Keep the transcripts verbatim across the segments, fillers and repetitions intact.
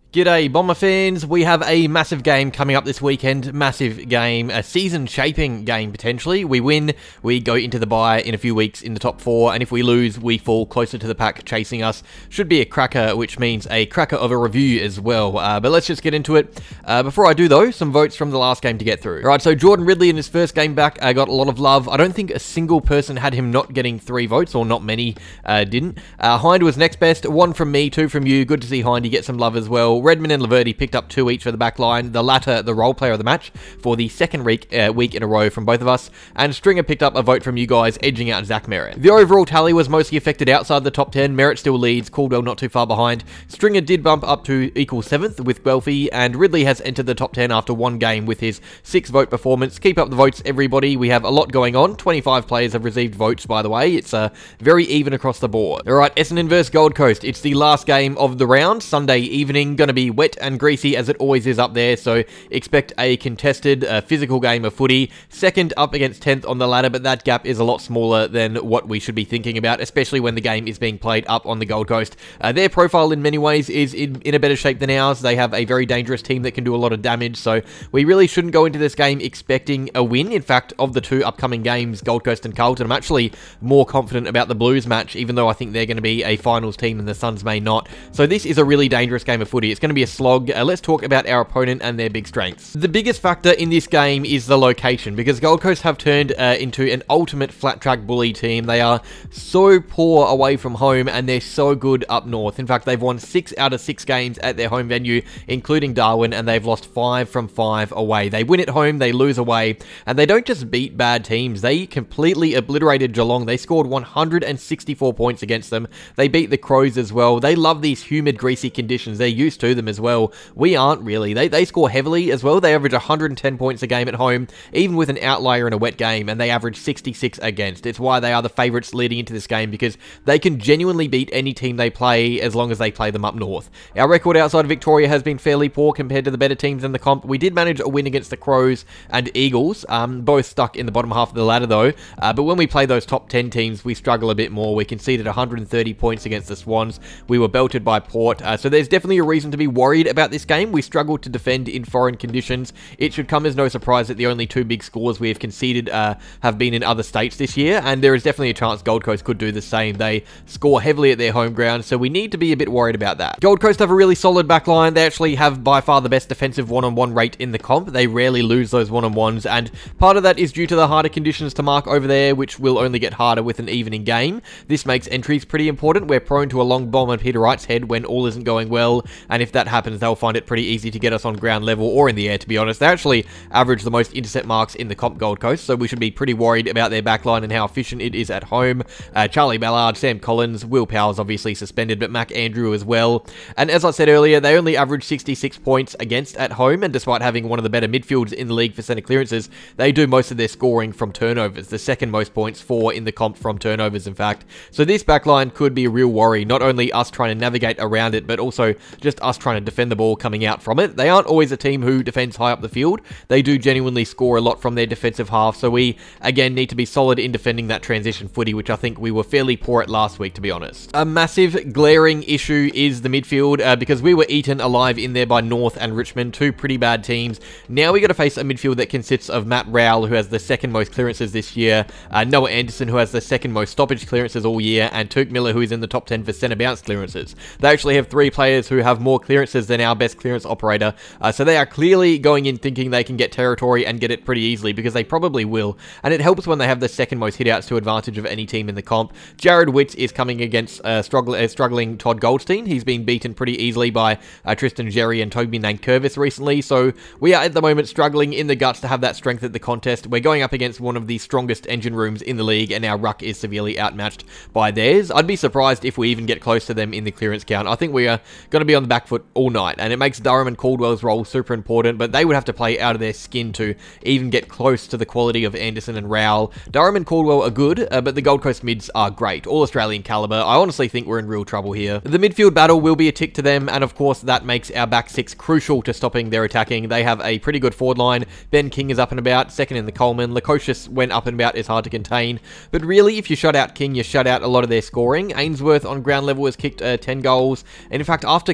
G'day Bomber fans, we have a massive game coming up this weekend, massive game, a season-shaping game potentially. We win, we go into the bye in a few weeks in the top four, and if we lose, we fall closer to the pack chasing us. Should be a cracker, which means a cracker of a review as well, uh, but let's just get into it. Uh, before I do though, some votes from the last game to get through. Alright, so Jordan Ridley in his first game back uh, got a lot of love. I don't think a single person had him not getting three votes, or not many uh, didn't. Uh, Hind was next best, one from me, two from you. Good to see Hindy get some love as well. Redmond and Laverty picked up two each for the back line, the latter the role player of the match for the second week, uh, week in a row from both of us, and Stringer picked up a vote from you guys, edging out Zach Merritt. The overall tally was mostly affected outside the top ten. Merritt still leads, Caldwell not too far behind. Stringer did bump up to equal seventh with Guelphy, and Ridley has entered the top ten after one game with his six vote performance. Keep up the votes, everybody. We have a lot going on. twenty-five players have received votes, by the way. It's uh, very even across the board. Alright, Essendon versus Gold Coast. It's the last game of the round, Sunday evening. Gonna be wet and greasy as it always is up there, so expect a contested uh, physical game of footy. Second up against tenth on the ladder, but that gap is a lot smaller than what we should be thinking about, especially when the game is being played up on the Gold Coast. Uh, their profile in many ways is in, in a better shape than ours. They have a very dangerous team that can do a lot of damage, so we really shouldn't go into this game expecting a win. In fact, of the two upcoming games, Gold Coast and Carlton, I'm actually more confident about the Blues match, even though I think they're going to be a finals team and the Suns may not. So this is a really dangerous game of footy. It's going to be a slog. Uh, let's talk about our opponent and their big strengths. The biggest factor in this game is the location, because Gold Coast have turned uh, into an ultimate flat track bully team. They are so poor away from home, and they're so good up north. In fact, they've won six out of six games at their home venue, including Darwin, and they've lost five from five away. They win at home, they lose away, and they don't just beat bad teams. They completely obliterated Geelong. They scored one hundred sixty-four points against them. They beat the Crows as well. They love these humid, greasy conditions. They're used to them as well. We aren't really. They, they score heavily as well. They average one hundred ten points a game at home, even with an outlier in a wet game, and they average sixty-six against. It's why they are the favourites leading into this game, because they can genuinely beat any team they play as long as they play them up north. Our record outside of Victoria has been fairly poor compared to the better teams in the comp. We did manage a win against the Crows and Eagles, um, both stuck in the bottom half of the ladder though, uh, but when we play those top ten teams, we struggle a bit more. We conceded one hundred thirty points against the Swans. We were belted by Port, uh, so there's definitely a reason to be worried about this game. We struggled to defend in foreign conditions. It should come as no surprise that the only two big scores we have conceded uh, have been in other states this year, and there is definitely a chance Gold Coast could do the same. They score heavily at their home ground, so we need to be a bit worried about that. Gold Coast have a really solid back line. They actually have by far the best defensive one-on-one rate in the comp. They rarely lose those one-on-ones, and part of that is due to the harder conditions to mark over there, which will only get harder with an evening game. This makes entries pretty important. We're prone to a long bomb on Peter Wright's head when all isn't going well, and if that happens, they'll find it pretty easy to get us on ground level or in the air, to be honest. They actually average the most intercept marks in the comp Gold Coast, so we should be pretty worried about their backline and how efficient it is at home. Uh, Charlie Ballard, Sam Collins, Will Powell's obviously suspended, but Mac Andrew as well. And as I said earlier, they only average sixty-six points against at home, and despite having one of the better midfields in the league for centre clearances, they do most of their scoring from turnovers, the second most points for in the comp from turnovers, in fact. So this backline could be a real worry, not only us trying to navigate around it, but also just us trying to defend the ball coming out from it. They aren't always a team who defends high up the field. They do genuinely score a lot from their defensive half, so we, again, need to be solid in defending that transition footy, which I think we were fairly poor at last week, to be honest. A massive glaring issue is the midfield, uh, because we were eaten alive in there by North and Richmond, two pretty bad teams. Now we got to face a midfield that consists of Matt Rowell, who has the second most clearances this year, uh, Noah Anderson, who has the second most stoppage clearances all year, and Tuke Miller, who is in the top ten for centre bounce clearances. They actually have three players who have more clearances than our best clearance operator, uh, so they are clearly going in thinking they can get territory and get it pretty easily, because they probably will, and it helps when they have the second most hitouts to advantage of any team in the comp. Jared Witts is coming against uh, struggle, uh, struggling Todd Goldstein. He's been beaten pretty easily by uh, Tristan Jerry and Toby Nankervis recently, so we are at the moment struggling in the guts to have that strength at the contest. We're going up against one of the strongest engine rooms in the league, and our ruck is severely outmatched by theirs. I'd be surprised if we even get close to them in the clearance count. I think we are going to be on the back foot all night, and it makes Durham and Caldwell's role super important, but they would have to play out of their skin to even get close to the quality of Anderson and Rowell. Durham and Caldwell are good, uh, but the Gold Coast mids are great. All Australian caliber. I honestly think we're in real trouble here. The midfield battle will be a tick to them, and of course that makes our back six crucial to stopping their attacking. They have a pretty good forward line. Ben King is up and about, second in the Coleman. Lukosius, when up and about, is hard to contain, but really if you shut out King, you shut out a lot of their scoring. Ainsworth on ground level has kicked uh, ten goals, and in fact after King, no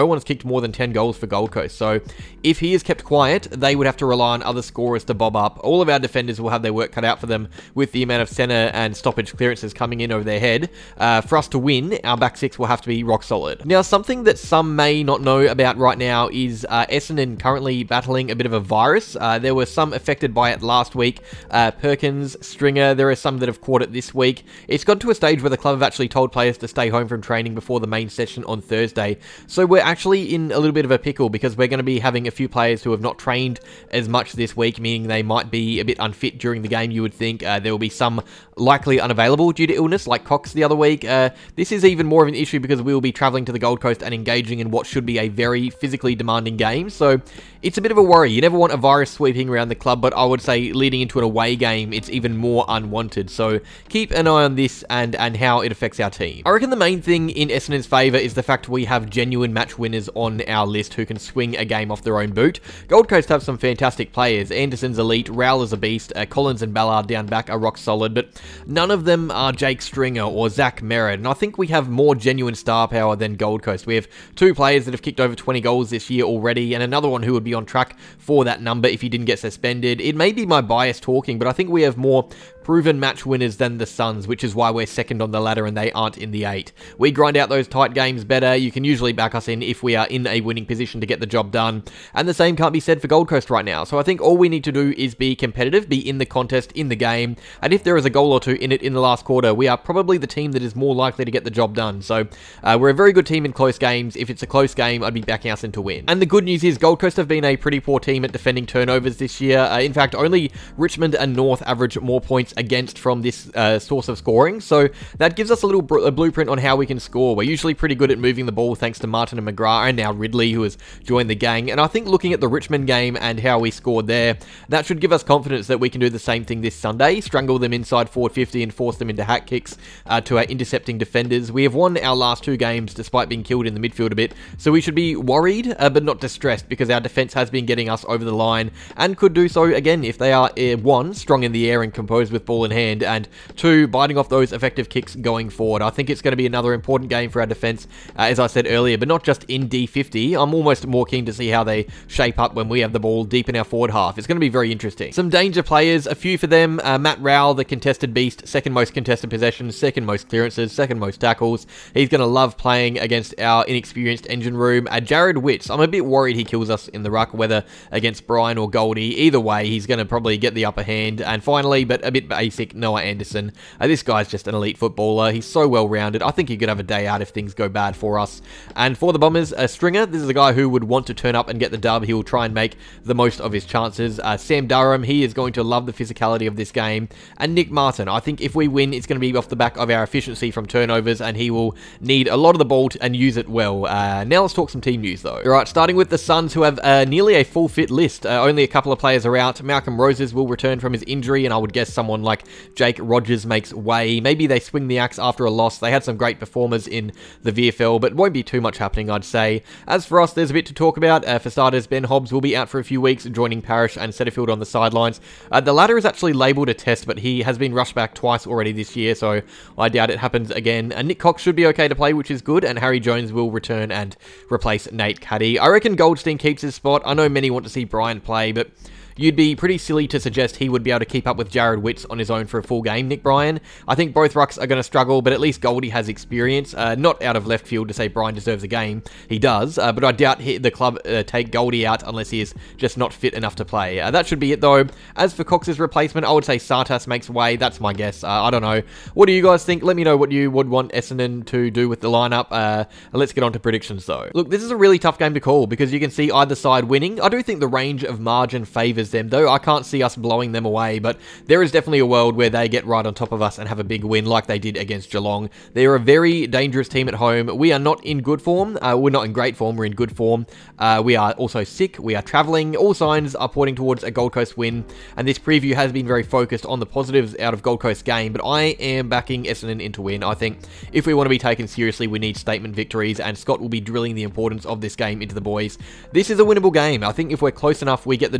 no one's kicked more than ten goals for Gold Coast. So if he is kept quiet, they would have to rely on other scorers to bob up. All of our defenders will have their work cut out for them with the amount of centre and stoppage clearances coming in over their head. Uh, for us to win, our back six will have to be rock solid. Now, something that some may not know about right now is uh, Essendon currently battling a bit of a virus. Uh, there were some affected by it last week. Uh, Perkins, Stringer, there are some that have caught it this week. It's got to a stage where the club have actually told players to stay home from training before the main session on Thursday. So we're actually in a little bit of a pickle because we're going to be having a few players who have not trained as much this week, meaning they might be a bit unfit during the game, you would think. Uh, there will be some likely unavailable due to illness, like Cox the other week. Uh, this is even more of an issue because we will be travelling to the Gold Coast and engaging in what should be a very physically demanding game. So it's a bit of a worry. You never want a virus sweeping around the club, but I would say leading into an away game, it's even more unwanted. So keep an eye on this and, and how it affects our team. I reckon the main thing in Essendon's favour is the fact we have genuine match winners on our list who can swing a game off their own boot. Gold Coast have some fantastic players. Anderson's elite, Rowell is a beast, uh, Collins and Ballard down back are rock solid, but none of them are Jake Stringer or Zach Merritt, and I think we have more genuine star power than Gold Coast. We have two players that have kicked over twenty goals this year already, and another one who would be on track for that number if he didn't get suspended. It may be my bias talking, but I think we have more proven match winners than the Suns, which is why we're second on the ladder and they aren't in the eight. We grind out those tight games better. You can usually back us in if we are in a winning position to get the job done, and the same can't be said for Gold Coast right now. So I think all we need to do is be competitive, be in the contest, in the game, and if there is a goal or two in it in the last quarter, we are probably the team that is more likely to get the job done. So uh, we're a very good team in close games. If it's a close game, I'd be backing us in to win. And the good news is Gold Coast have been a pretty poor team at defending turnovers this year. Uh, in fact, only Richmond and North average more points against from this uh, source of scoring, so that gives us a little br a blueprint on how we can score. We're usually pretty good at moving the ball thanks to Martin and McGrath and now Ridley, who has joined the gang, and I think looking at the Richmond game and how we scored there, that should give us confidence that we can do the same thing this Sunday, strangle them inside forward fifty and force them into hat kicks uh, to our intercepting defenders. We have won our last two games despite being killed in the midfield a bit, so we should be worried uh, but not distressed because our defense has been getting us over the line and could do so again if they are uh, one, strong in the air and composed with ball in hand, and two, biting off those effective kicks going forward. I think it's going to be another important game for our defense, uh, as I said earlier, but not just in D fifty. I'm almost more keen to see how they shape up when we have the ball deep in our forward half. It's going to be very interesting. Some danger players, a few for them. Uh, Matt Rowell, the contested beast, second most contested possessions, second most clearances, second most tackles. He's going to love playing against our inexperienced engine room. Uh, Jared Witts, I'm a bit worried he kills us in the ruck, whether against Brian or Goldie. Either way, he's going to probably get the upper hand. And finally, but a bit basic, Noah Anderson. Uh, this guy's just an elite footballer. He's so well-rounded. I think he could have a day out if things go bad for us. And for the Bombers, uh, Stringer, this is a guy who would want to turn up and get the dub. He will try and make the most of his chances. Uh, Sam Durham, he is going to love the physicality of this game. And Nick Martin, I think if we win, it's going to be off the back of our efficiency from turnovers, and he will need a lot of the ball to, and use it well. Uh, now let's talk some team news, though. Alright, starting with the Suns, who have uh, nearly a full fit list. Uh, only a couple of players are out. Malcolm Roses will return from his injury, and I would guess someone like Jake Rogers makes way. Maybe they swing the axe after a loss. They had some great performers in the V F L, but won't be too much happening, I'd say. As for us, there's a bit to talk about. Uh, for starters, Ben Hobbs will be out for a few weeks, joining Parrish and Setterfield on the sidelines. Uh, the latter is actually labelled a test, but he has been rushed back twice already this year, so I doubt it happens again. And Nick Cox should be okay to play, which is good, and Harry Jones will return and replace Nate Caddy. I reckon Goldstein keeps his spot. I know many want to see Brian play, but you'd be pretty silly to suggest he would be able to keep up with Jared Witts on his own for a full game, Nick Bryan. I think both rucks are going to struggle, but at least Goldie has experience. Uh, not out of left field to say Bryan deserves a game. He does, uh, but I doubt he, the club uh, take Goldie out unless he is just not fit enough to play. Uh, that should be it, though. As for Cox's replacement, I would say Sartas makes way. That's my guess. Uh, I don't know. What do you guys think? Let me know what you would want Essendon to do with the lineup. Uh, let's get on to predictions, though. Look, this is a really tough game to call because you can see either side winning. I do think the range of margin favours them, though. I can't see us blowing them away, but there is definitely a world where they get right on top of us and have a big win like they did against Geelong. They're a very dangerous team at home. We are not in good form. Uh, we're not in great form. We're in good form. Uh, we are also sick. We are travelling. All signs are pointing towards a Gold Coast win, and this preview has been very focused on the positives out of Gold Coast game, but I am backing Essendon in to win. I think if we want to be taken seriously, we need statement victories, and Scott will be drilling the importance of this game into the boys. This is a winnable game. I think if we're close enough, we get the job done.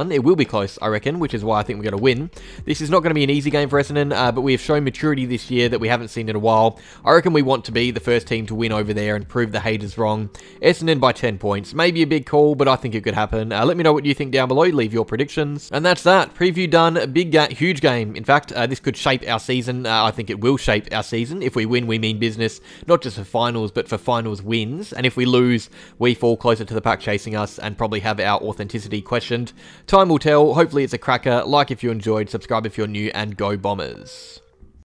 one. It will be close, I reckon, which is why I think we're going to win. This is not going to be an easy game for Essendon, uh, but we have shown maturity this year that we haven't seen in a while. I reckon we want to be the first team to win over there and prove the haters wrong. Essendon by ten points. Maybe a big call, but I think it could happen. Uh, let me know what you think down below. Leave your predictions. And that's that. Preview done. Big, ga huge game. In fact, uh, this could shape our season. Uh, I think it will shape our season. If we win, we mean business, not just for finals, but for finals wins. And if we lose, we fall closer to the pack chasing us and probably have our authenticity questioned. Time will tell. Hopefully it's a cracker. Like if you enjoyed, subscribe if you're new, and go Bombers.